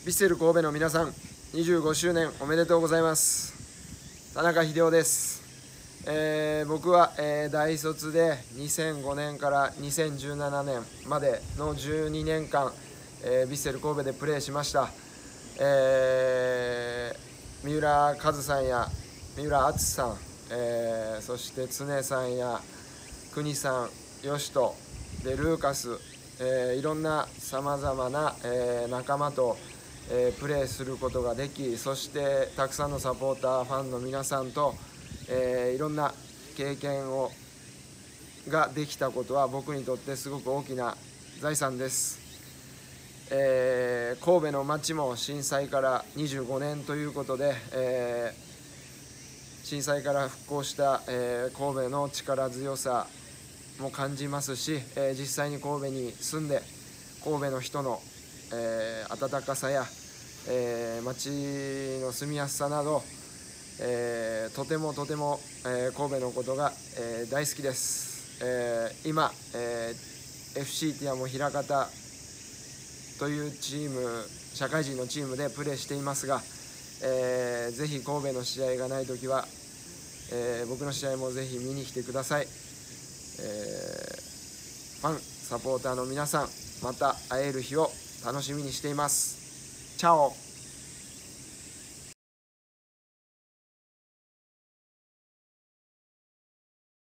ヴィッセル神戸の皆さん、25周年おめでとうございます。田中秀夫です。僕は、大卒で2005年から2017年までの12年間、ヴィッセル神戸でプレーしました。三浦和さんや三浦敦さん、そして常さんや国さん、義人でルーカス、いろんなさまざまな、仲間と、プレーすることができ、そしてたくさんのサポーター、ファンの皆さんと、いろんな経験ができたことは僕にとってすごく大きな財産です。神戸の街も震災から25年ということで、震災から復興した、神戸の力強さも感じますし、実際に神戸に住んで神戸の人の、温かさや、街の住みやすさなど、とても、神戸のことが、大好きです。今、FC ティアモ枚方というチーム、社会人のチームでプレーしていますが、ぜひ神戸の試合がないときは、僕の試合もぜひ見に来てください。ファン、サポーターの皆さん、また会える日を楽しみにしています。チャオ。